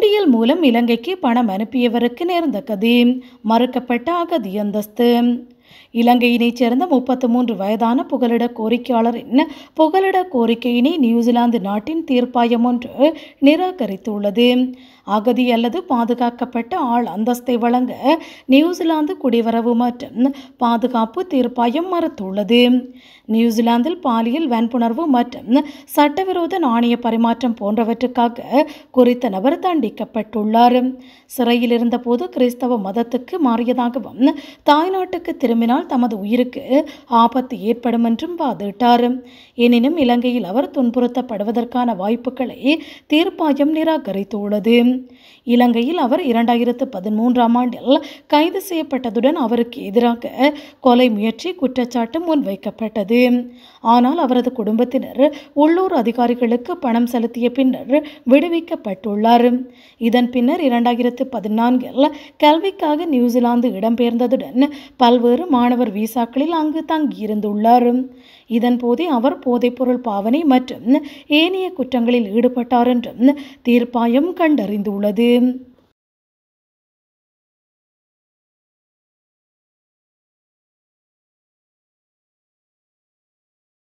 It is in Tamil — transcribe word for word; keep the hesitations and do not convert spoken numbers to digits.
போலியல் மூலம் இலங்கைக்கு பணம் அனுப்பியவருக்கு நேர்ந்த கதி. மறுக்கப்பட்ட அகதி அந்தஸ்து. இலங்கையினைச் சேர்ந்த முப்பத்து மூன்று வயதான புகலிட கோரிக்கையாளரின் புகலிட கோரிக்கையினை நியூசிலாந்து நாட்டின் தீர்ப்பாயம் ஒன்று நிராகரித்துள்ளது. அகதி அல்லது பாதுகாக்கப்பட்ட ஆள் அந்தஸ்தை வழங்க நியூசிலாந்து குடிவரவு மற்றும் பாதுகாப்பு தீர்ப்பாயம் மறுத்துள்ளது. நியூசிலாந்தில் பாலியல் வன்புணர்வு மற்றும் சட்டவிரோத நாணய பரிமாற்றம் போன்றவற்றுக்காக குறித்த நபர் தண்டிக்கப்பட்டுள்ளார். சிறையில் இருந்தபோது கிறிஸ்தவ மதத்துக்கு மாறியதாகவும் தாய்நாட்டுக்கு திரும்பினால் தமது உயிருக்கு ஆபத்து ஏற்படும் என்றும் வாதிட்டார். எனினும் இலங்கையில் அவர் துன்புறுத்தப்படுவதற்கான வாய்ப்புகளை தீர்ப்பாயம் நிராகரித்துள்ளது. இலங்கையில் அவர் இரண்டாயிரத்து பதிமூன்றாம் ஆண்டில் கைது செய்யப்பட்டதுடன் அவருக்கு எதிராக கொலை முயற்சி குற்றச்சாட்டு முன்வைக்கப்பட்டது. ஆனால் அவரது குடும்பத்தினர் உள்ளூர் அதிகாரிகளுக்கு பணம் செலுத்திய பின்னர் விடுவிக்கப்பட்டுள்ளார். இதன் பின்னர் இரண்டாயிரத்து பதினான்கில் கல்விக்காக நியூசிலாந்து இடம்பெயர்ந்ததுடன் பல்வேறு மாணவர் விசாக்களில் அங்கு தங்கியிருந்துள்ளார். இதன்போதே அவர் போதைப்பொருள் பாவனை மற்றும் ஏனைய குற்றங்களில் ஈடுபட்டார் என்றும் தீர்ப்பாயம் கண்டறிந்துள்ளது.